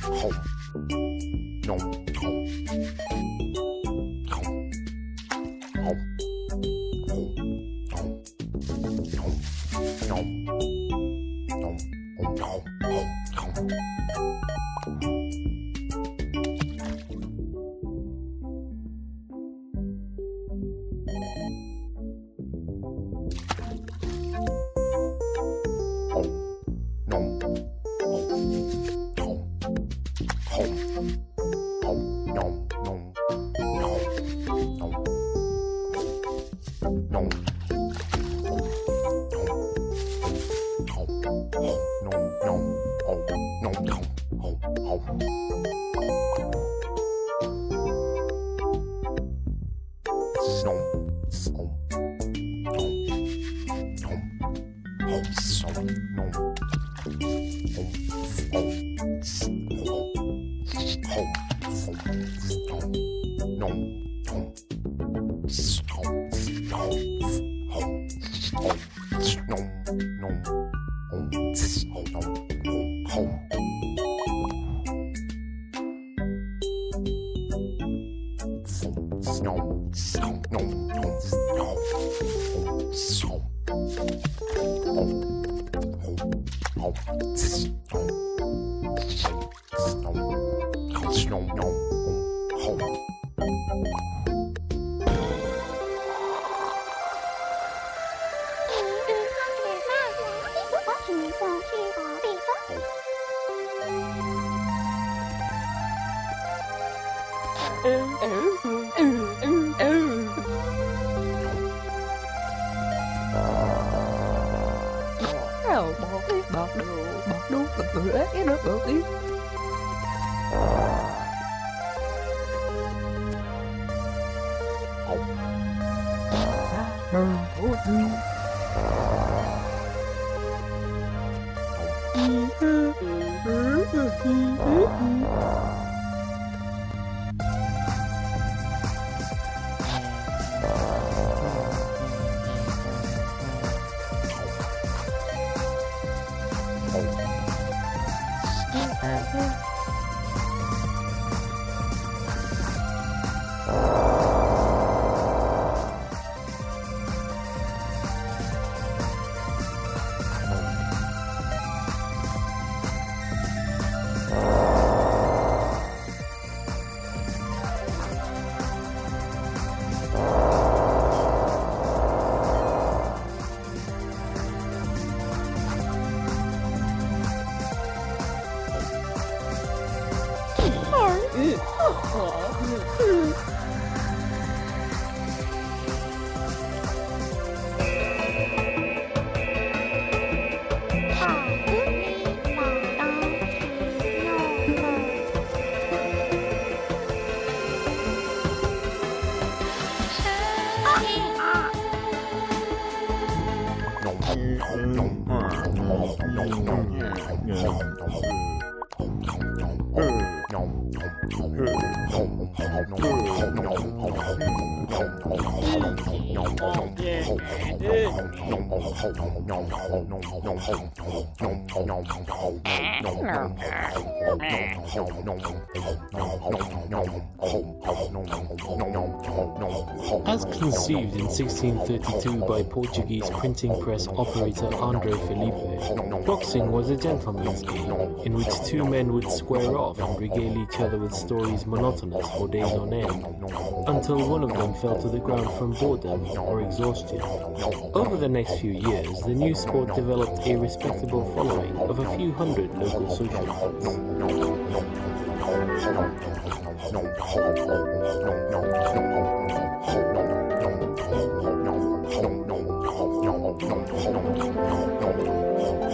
As conceived in 1632 by Portuguese printing press operator André Felipe, boxing was a gentleman's game in which two men would square off and regale each other with stories monotonous for days on end, until one of them fell to the ground from boredom or exhaustion. Over the next few years, the new sport developed a respectable following of a few hundred local socialites.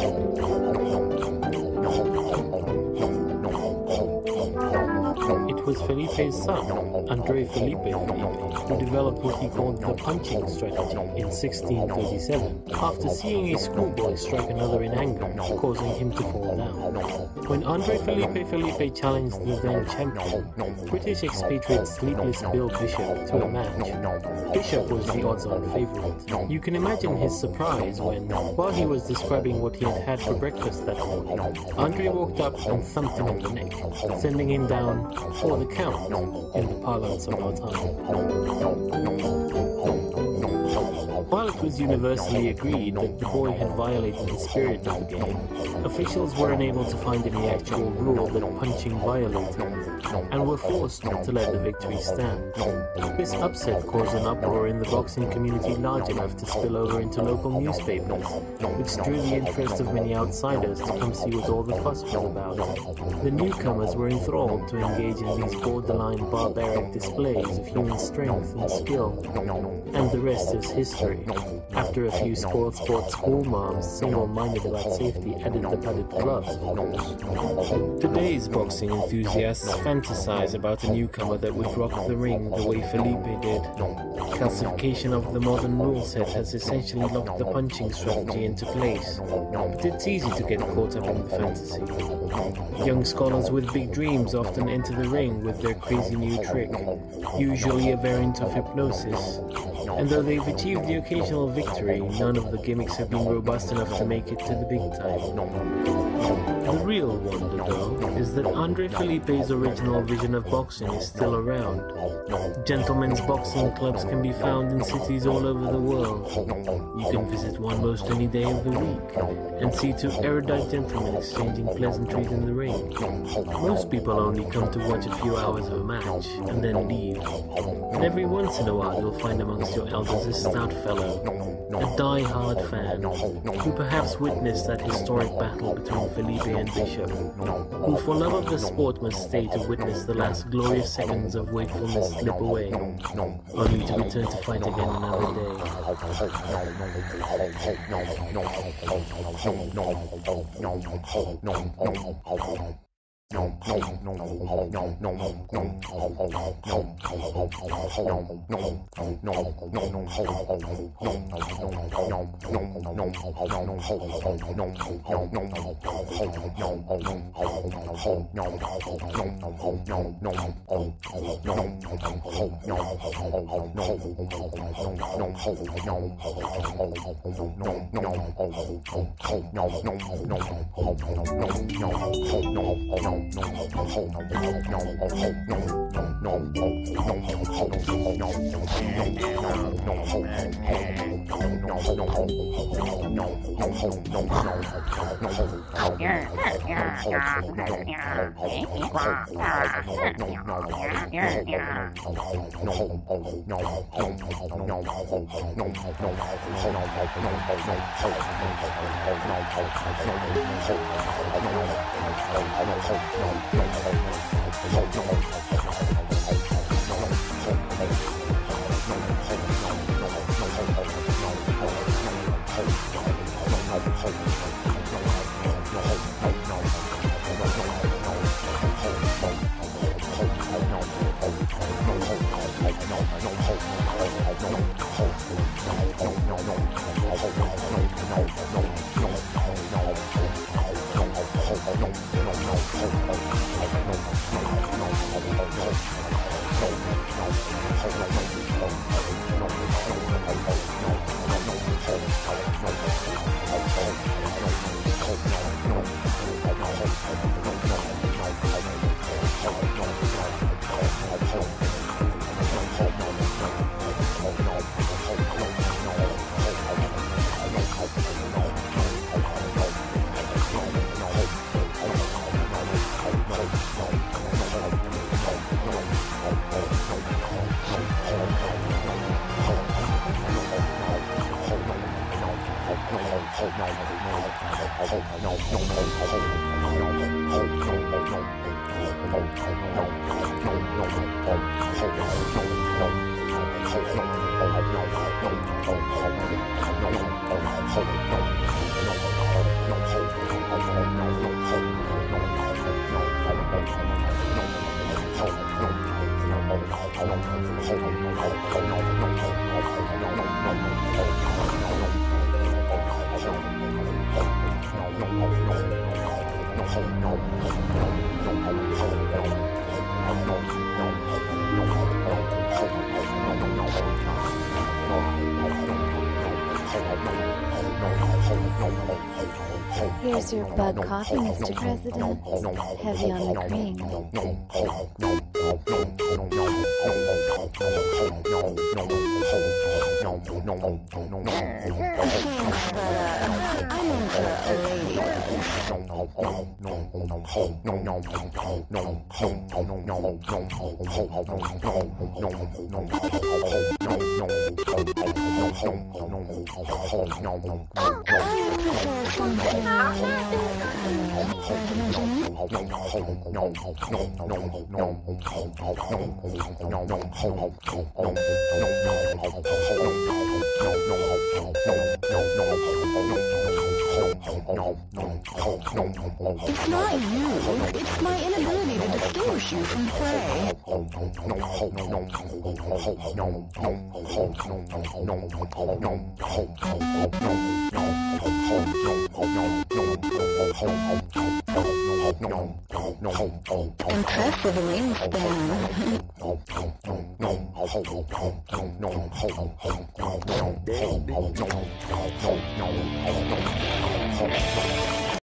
It was Felipe's son, Andre Felipe Felipe, who developed what he called the punching strategy in 1637, after seeing a schoolboy strike another in anger, causing him to fall down. When Andre Felipe Felipe challenged the then champion, British expatriate Sleepless Bill Bishop to a match, Bishop was the odds-on favourite. You can imagine his surprise when, while he was describing what he had had for breakfast that morning, Andre walked up and thumped him in the neck, sending him down for the count in the parlance of our time. While it was universally agreed that the boy had violated the spirit of the game, officials were unable to find any actual rule that punching violated, and were forced to let the victory stand. This upset caused an uproar in the boxing community large enough to spill over into local newspapers, which drew the interest of many outsiders to come see what all the fuss was about. The newcomers were enthralled to engage in these borderline barbaric displays of human strength and skill, and the rest is history. After a few sport school moms, single-minded about safety, added the padded gloves, of course. Today's boxing enthusiasts fantasize about a newcomer that would rock the ring the way Felipe did. Calcification of the modern rule set has essentially locked the punching strategy into place, but it's easy to get caught up in the fantasy. Young scholars with big dreams often enter the ring with their crazy new trick, usually a variant of hypnosis, and though they've achieved the occasional victory, none of the gimmicks have been robust enough to make it to the big time. The real wonder, though, is that Andre Felipe's original vision of boxing is still around. Gentlemen's boxing clubs can be found in cities all over the world. You can visit one most any day of the week, and see two erudite gentlemen exchanging pleasantries in the ring. Most people only come to watch a few hours of a match, and then leave. And every once in a while you'll find amongst your elders a stout fellow, a die-hard fan, who perhaps witnessed that historic battle between Felipe and Bishop, who for love of the sport must stay to witness the last glorious seconds of wakefulness slip away, only to return to fight again another day. Here's your bug coffee, Mr. President. Heavy on the cream. I'm in for a lady. It's not you. It's my inability to distinguish you from prey. Impressive wingspan.